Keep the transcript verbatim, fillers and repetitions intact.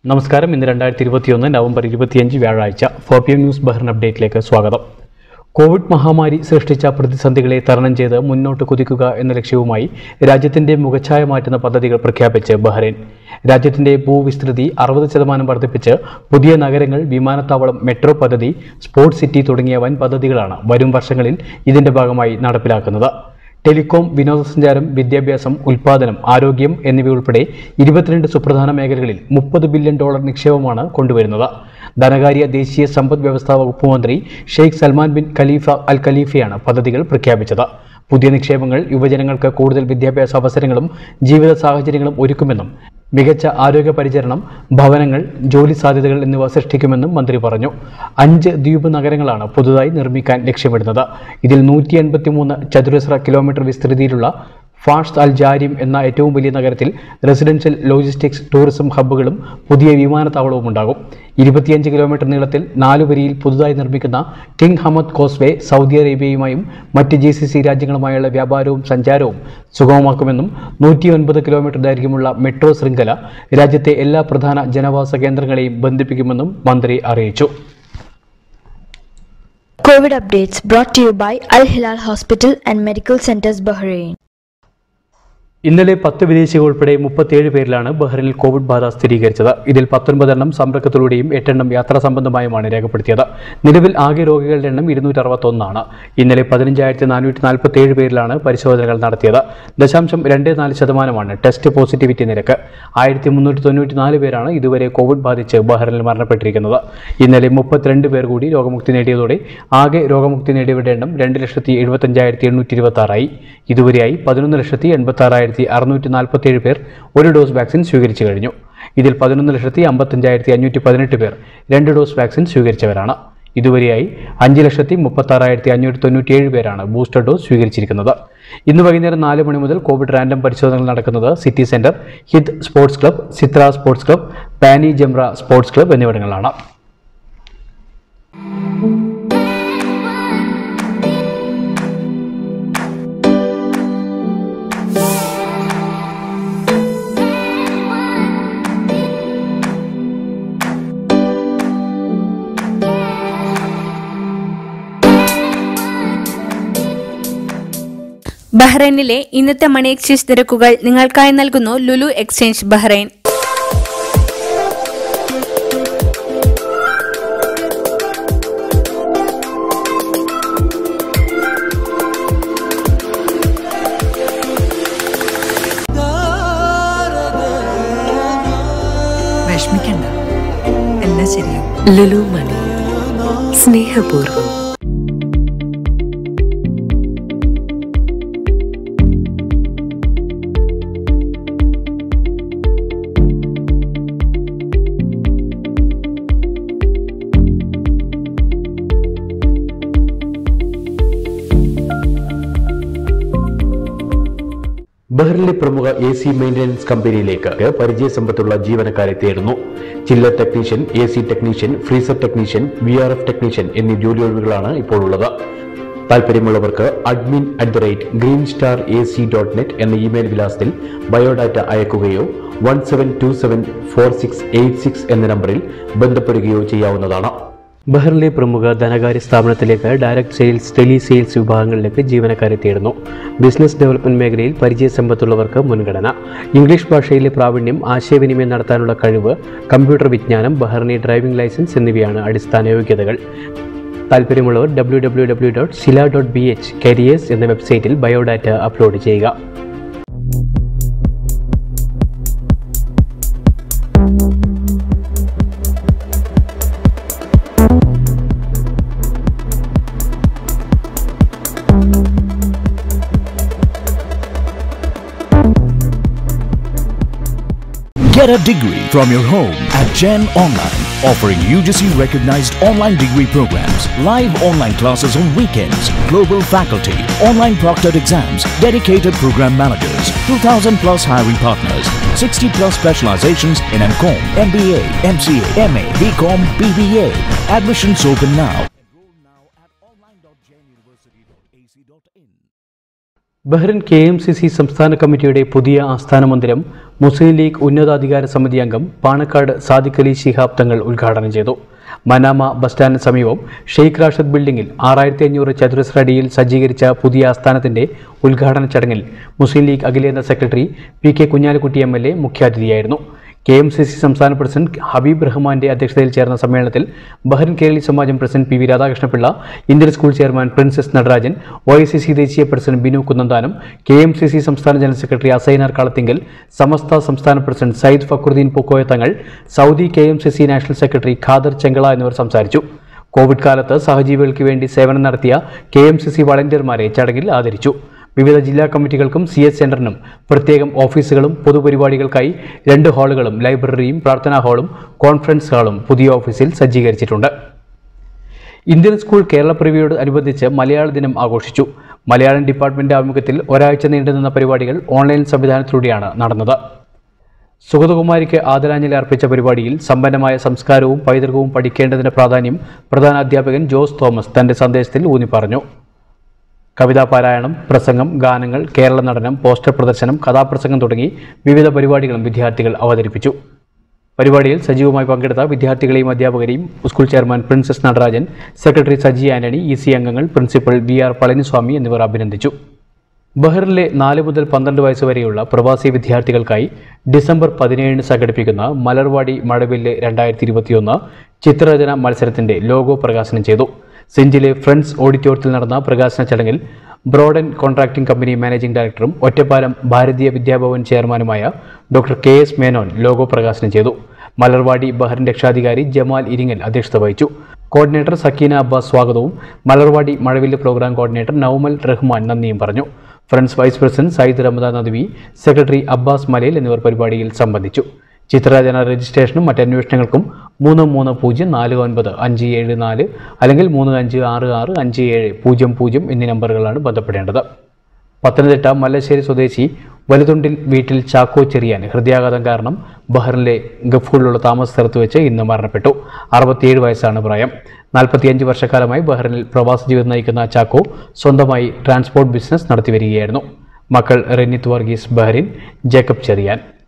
നമസ്കാരം. ഇന്ന് രണ്ടായിരത്തി ഇരുപത്തിയൊന്ന് നവംബർ ഇരുപത്തിയഞ്ച് വ്യാഴാഴ്ച four P M news Bahrain അപ്ഡേറ്റിലേക്ക് സ്വാഗതം. കോവിഡ് മഹാമാരി സൃഷ്ടിച്ച പ്രതിസന്ധികളെ തരണം ചെയ്ത് മുന്നോട്ട് കുതിക്കുക എന്ന ലക്ഷ്യവുമായി രാജ്യത്തിന്റെ മുഖച്ഛായ മാറ്റുന്ന പദ്ധതികൾ പ്രഖ്യാപിച്ച് ബഹ്റൈൻ. രാജ്യത്തിന്റെ ഭൂവിസ്തൃതി അറുപത് ശതമാനം വർദ്ധിപ്പിച്ച് പുതിയ നഗരങ്ങൾ, വിമാനത്താവളം, മെട്രോ പദ്ധതി, സ്പോർട്സ് സിറ്റി തുടങ്ങിയ വൻ പദ്ധതികളാണ് വരും വർഷങ്ങളിൽ ഇതിന്റെ ഭാഗമായി നടപ്പിലാക്കുന്നത്. ടെലികോം, വിനോദസഞ്ചാരം, വിദ്യാഭ്യാസം, ഉൽപ്പാദനം, ആരോഗ്യം എന്നിവയുൾപ്പെടെ ഇരുപത്തിരണ്ട് സുപ്രധാന മേഖലകളിൽ മുപ്പത് ബില്യൺ ഡോളർ നിക്ഷേപമാണ് കൊണ്ടുവരുന്നത്. ധനകാര്യ, ദേശീയ സമ്പദ് വ്യവസ്ഥാ വകുപ്പ് മന്ത്രി Sheikh Salman bin Khalifa Al ഖലീഫയാണ് പദ്ധതികൾ പ്രഖ്യാപിച്ചത്. പുതിയ നിക്ഷേപങ്ങൾ യുവജനങ്ങൾക്ക് കൂടുതൽ വിദ്യാഭ്യാസ അവസരങ്ങളും ജീവിത സാഹചര്യങ്ങളും ഒരുക്കുമെന്നും മികച്ച ആരോഗ്യ പരിചരണം, ഭവനങ്ങൾ, ജോലി സാധ്യതകൾ എന്നിവ സൃഷ്ടിക്കുമെന്നും മന്ത്രി പറഞ്ഞു. അഞ്ച് ദ്വീപ് നഗരങ്ങളാണ് പുതുതായി നിർമ്മിക്കാൻ ലക്ഷ്യമിടുന്നത്. ഇതിൽ നൂറ്റി എൺപത്തി മൂന്ന് ചതുരശ്ര കിലോമീറ്റർ വിസ്തൃതിയിലുള്ള ഫാഷ് അൽ ജാരിം എന്ന ഏറ്റവും വലിയ നഗരത്തിൽ റെസിഡൻഷ്യൽ, ലോജിസ്റ്റിക്സ്, ടൂറിസം ഹബ്ബുകളും പുതിയ വിമാനത്താവളവും ഉണ്ടാകും. ഇരുപത്തിയഞ്ച് കിലോമീറ്റർ നീളത്തിൽ നാലു വരിയിൽ പുതുതായി നിർമ്മിക്കുന്ന കിങ് ഹമദ് കോസ്വേ സൗദി അറേബ്യയുമായും മറ്റ് ജി സി സി രാജ്യങ്ങളുമായുള്ള വ്യാപാരവും സഞ്ചാരവും സുഗമമാക്കുമെന്നും നൂറ്റി ഒൻപത് കിലോമീറ്റർ ദൈർഘ്യമുള്ള മെട്രോ ശൃംഖല രാജ്യത്തെ എല്ലാ പ്രധാന ജനവാസ കേന്ദ്രങ്ങളെയും ബന്ധിപ്പിക്കുമെന്നും മന്ത്രി അറിയിച്ചു. COVID updates brought to you by Al Hilal Hospital and Medical Centers Bahrain. ഇന്നലെ പത്ത് വിദേശികൾ ഉൾപ്പെടെ മുപ്പത്തിയേഴ് പേരിലാണ് ബഹ്റിനിൽ കോവിഡ് ബാധ സ്ഥിരീകരിച്ചത്. ഇതിൽ പത്തൊൻപതെണ്ണം സമ്പർക്കത്തിലൂടെയും എട്ടെണ്ണം യാത്രാ സംബന്ധമായുമാണ് രേഖപ്പെടുത്തിയത്. നിലവിൽ ആകെ രോഗികളുടെ എണ്ണം ഇരുന്നൂറ്റി അറുപത്തൊന്നാണ്. ഇന്നലെ പതിനഞ്ചായിരത്തി നാനൂറ്റി നാൽപ്പത്തി ഏഴ് പേരിലാണ് പരിശോധനകൾ നടത്തിയത്. ദശാംശം രണ്ട് നാല് ശതമാനമാണ് ടെസ്റ്റ് പോസിറ്റിവിറ്റി നിരക്ക്. ആയിരത്തി മുന്നൂറ്റി തൊണ്ണൂറ്റി നാല് പേരാണ് ഇതുവരെ കോവിഡ് ബാധിച്ച് ബഹ്റിനിൽ മരണപ്പെട്ടിരിക്കുന്നത്. ഇന്നലെ മുപ്പത്തിരണ്ട് പേർ കൂടി രോഗമുക്തി നേടിയതോടെ ആകെ രോഗമുക്തി നേടിയവരുടെ എണ്ണം രണ്ട് ലക്ഷത്തി എഴുപത്തഞ്ചായിരത്തി എണ്ണൂറ്റി ഇരുപത്തി ആറായി. ഇതുവരെയായി പതിനൊന്ന് ലക്ഷത്തി എൺപത്തി ആറായിരത്തി അറുന്നൂറ്റി നാൽപ്പത്തി ഏഴ് പേർ ഒരു ഡോസ് വാക്സിൻ സ്വീകരിച്ചു കഴിഞ്ഞു. ഇതിൽ പതിനൊന്ന് ലക്ഷത്തി അമ്പത്തഞ്ചായിരത്തി അഞ്ഞൂറ്റി പതിനെട്ട് പേർ രണ്ട് ഡോസ് വാക്സിൻ സ്വീകരിച്ചവരാണ്. ഇതുവരെയായി അഞ്ച് ലക്ഷത്തി മുപ്പത്തി ആറായിരത്തി അഞ്ഞൂറ്റി തൊണ്ണൂറ്റി ഏഴ് പേരാണ് ബൂസ്റ്റർ ഡോസ് സ്വീകരിച്ചിരിക്കുന്നത്. ഇന്ന് വൈകുന്നേരം നാല് മണി മുതൽ കോവിഡ് റാൻഡം പരിശോധനകൾ നടക്കുന്നത് City Centre, Hidd sports club, Sitra sports club, Bani Jamra sports club എന്നിവിടങ്ങളിലാണ്. ബഹ്റൈനിലെ ഇന്നത്തെ മണി എക്സ്ചേഞ്ച് നിരക്കുകൾ നിങ്ങൾക്കായി നൽകുന്നു ലുലു എക്സ്ചേഞ്ച് ബഹ്റൈൻ. വിഷമിക്കണ്ട, എല്ലാം ശരിയാവും. ലുലു മണി, സ്നേഹപൂർവ്വം. ബഹ്റിനിലെ പ്രമുഖ എ സി മെയിൻ്റനൻസ് കമ്പനിയിലേക്ക് പരിചയസമ്പത്തുള്ള ജീവനക്കാരെ തേടുന്നു. Chiller technician, A C technician, freezer technician, V R F technician എന്നീ ജോലിയൊഴിവുകളാണ് ഇപ്പോൾ ഉള്ളത്. താല്പര്യമുള്ളവർക്ക് admin at the rate Green Star A C dot net എന്ന ഇമെയിൽ വിലാസത്തിൽ ബയോഡാറ്റ അയക്കുകയോ one seven two seven four six eight six എന്ന നമ്പറിൽ ബന്ധപ്പെടുകയോ ചെയ്യാവുന്നതാണ്. ബഹ്റിനിലെ പ്രമുഖ ധനകാര്യ സ്ഥാപനത്തിലേക്ക് ഡയറക്ട് സെയിൽസ്, ടെലി സെയിൽസ് വിഭാഗങ്ങളിലേക്ക് ജീവനക്കാരെ തേടുന്നു. ബിസിനസ് ഡെവലപ്മെന്റ് മേഖലയിൽ പരിചയസമ്പത്തുള്ളവർക്ക് മുൻഗണന. ഇംഗ്ലീഷ് ഭാഷയിലെ പ്രാവീണ്യം, ആശയവിനിമയം നടത്താനുള്ള കഴിവ്, കമ്പ്യൂട്ടർ വിജ്ഞാനം, ബഹ്റിനി ഡ്രൈവിംഗ് ലൈസൻസ് എന്നിവയാണ് അടിസ്ഥാന യോഗ്യതകൾ. താല്പര്യമുള്ളവർ W W W dot Sila dot B H careers എന്ന വെബ്സൈറ്റിൽ ബയോഡാറ്റ അപ്ലോഡ് ചെയ്യുക. Get a degree from your home at Gen Online, offering U G C-recognized online degree programs, live online classes on weekends, global faculty, online proctored exams, dedicated program managers, two thousand plus hiring partners, sixty plus specializations in M Com, M B A, M C A, M A, B Com, B B A. Admissions open now. Enroll now at online dot gen university dot a c dot in. Bahrain K M C C സംസ്ഥാന കമ്മിറ്റിയുടെ പുതിയ ആസ്ഥാന മന്ദിരം മുസ്ലിം league ഉന്നതാധികാര സമിതി അംഗം പാണക്കാട് സാദിഖ് അലി ശിഹാബ് തങ്ങൾ ഉദ്ഘാടനം ചെയ്തു. മനാമ ബസ് സ്റ്റാൻഡിന് സമീപം ഷെയ്ഖ് റാഷിദ് ബിൽഡിംഗിൽ ആറായിരത്തി അഞ്ഞൂറ് ചതുരശ്ര അടിയിൽ സജ്ജീകരിച്ച പുതിയ ആസ്ഥാനത്തിന്റെ ഉദ്ഘാടന ചടങ്ങിൽ മുസ്ലിം ലീഗ് അഖിലേന്ത്യാ secretary P K Kunhalikutty M L A മുഖ്യാതിഥിയായിരുന്നു. കെ എം സി സി സംസ്ഥാന പ്രസിഡന്റ് ഹബീബ് റഹ്മാന്റെ അധ്യക്ഷതയിൽ ചേർന്ന സമ്മേളനത്തിൽ Bahrain Keraleeya Samajam president P V Radhakrishnapillai, Indian school chairman Prince Natarajan, O I C C ദേശീയ president Binu Kunnanthanam, K M C C സംസ്ഥാന ജനറൽ സെക്രട്ടറി അസൈനാർ കളത്തിങ്കൽ, സമസ്ത സംസ്ഥാന president Sayyid Fakhruddin Pookoya Thangal, Saudi K M C C national secretary Khader Chengala എന്നിവർ സംസാരിച്ചു. കോവിഡ് കാലത്ത് സഹജീവികൾക്ക് വേണ്ടി സേവനം നടത്തിയ കെ എം സി സി വളണ്ടിയർമാരെ ചടങ്ങിൽ ആദരിച്ചു. വിവിധ ജില്ലാ കമ്മിറ്റികൾക്കും സി എച്ച് സെന്ററിനും പ്രത്യേകം ഓഫീസുകളും പൊതുപരിപാടികൾക്കായി രണ്ട് ഹാളുകളും ലൈബ്രറിയും പ്രാർത്ഥനാ ഹാളും കോൺഫറൻസ് ഹാളും പുതിയ ഓഫീസിൽ സജ്ജീകരിച്ചിട്ടുണ്ട്. ഇന്ത്യൻ സ്കൂൾ കേരളപ്പിറവിയോട് അനുബന്ധിച്ച് മലയാള ദിനം ആഘോഷിച്ചു. മലയാളം ഡിപ്പാർട്ട്മെന്റ് ആഭിമുഖ്യത്തിൽ ഒരാഴ്ച നീണ്ടുനിന്ന പരിപാടികൾ ഓൺലൈൻ സംവിധാനത്തിലൂടെയാണ് നടന്നത്. സുഗതകുമാരിക്ക് ആദരാഞ്ജലി അർപ്പിച്ച പരിപാടിയിൽ സമ്പന്നമായ സംസ്കാരവും പൈതൃകവും പഠിക്കേണ്ടതിന്റെ പ്രാധാന്യം പ്രധാന അധ്യാപകൻ ജോസ് തോമസ് തന്റെ സന്ദേശത്തിൽ ഊന്നി പറഞ്ഞു. കവിതാ പാരായണം, പ്രസംഗം, ഗാനങ്ങൾ, കേരള നടനം, പോസ്റ്റർ പ്രദർശനം, കഥാപ്രസംഗം തുടങ്ങി വിവിധ പരിപാടികളും വിദ്യാർത്ഥികൾ അവതരിപ്പിച്ചു. പരിപാടിയിൽ സജീവമായി പങ്കെടുത്ത വിദ്യാർത്ഥികളെയും അധ്യാപകരെയും school chairman Prince Natarajan, secretary Saji Antony, E C അംഗങ്ങൾ, പ്രിൻസിപ്പൽ വി ആർ പളനിസ്വാമി എന്നിവർ അഭിനന്ദിച്ചു. ബഹ്റിനിലെ നാല് മുതൽ പന്ത്രണ്ട് വയസ്സ് വരെയുള്ള പ്രവാസി വിദ്യാർത്ഥികൾക്കായി ഡിസംബർ പതിനേഴിന് സംഘടിപ്പിക്കുന്ന മലർവാടി മഴവില്ല് രണ്ടായിരത്തി ഇരുപത്തിയൊന്ന് ചിത്രരചന മത്സരത്തിന്റെ ലോഗോ പ്രകാശനം ചെയ്തു. സെഞ്ചിലെ ഫ്രണ്ട്സ് ഓഡിറ്റോറിയത്തിൽ നടന്ന പ്രകാശന ചടങ്ങിൽ ബ്രോഡൻ കോൺട്രാക്ടിംഗ് കമ്പനി മാനേജിംഗ് ഡയറക്ടറും ഒറ്റപ്പാലം ഭാരതീയ വിദ്യാഭവൻ ചെയർമാനുമായ doctor K S Menon logo പ്രകാശനം ചെയ്തു. മലർവാടി ബഹ്റിൻ രക്ഷാധികാരി ജമാൽ ഇരിങ്ങൽ അധ്യക്ഷത വഹിച്ചു. കോർഡിനേറ്റർ സക്കീന അബ്ബാസ് സ്വാഗതവും മലർവാടി മഴവില്ല് പ്രോഗ്രാം കോർഡിനേറ്റർ നൌമൽ റഹ്മാൻ നന്ദിയും പറഞ്ഞു. Friends vice president Sayyid Ramadan Nadvi, secretary Abbas Malayil എന്നിവർ പരിപാടിയിൽ സംബന്ധിച്ചു. ചിത്രരചന രജിസ്ട്രേഷനും മറ്റന്വേഷണങ്ങൾക്കും മൂന്ന് മൂന്ന് പൂജ്യം നാല് ഒൻപത് അഞ്ച് ഏഴ് നാല് അല്ലെങ്കിൽ മൂന്ന് അഞ്ച് ആറ് ആറ് അഞ്ച് ഏഴ് പൂജ്യം പൂജ്യം എന്നീ നമ്പറുകളാണ് ബന്ധപ്പെടേണ്ടത്. പത്തനംതിട്ട മല്ലശ്ശേരി സ്വദേശി വലുതുണ്ടിൽ വീട്ടിൽ ചാക്കോ ചെറിയാൻ ഹൃദയാഘാതം കാരണം ബഹ്റിനിലെ ഗഫൂളിലുള്ള താമസ സ്ഥലത്ത് വെച്ച് ഇന്ന് മരണപ്പെട്ടു. അറുപത്തിയേഴ് വയസ്സാണ് പ്രായം. നാൽപ്പത്തിയഞ്ച് വർഷക്കാലമായി ബഹ്റിനിൽ പ്രവാസ ജീവിതം നയിക്കുന്ന ചാക്കോ സ്വന്തമായി ട്രാൻസ്പോർട്ട് ബിസിനസ് നടത്തിവരികയായിരുന്നു. മക്കൾ റെനിത്ത് വർഗീസ് ബഹ്റിൻ, ജേക്കബ് ചെറിയാൻ.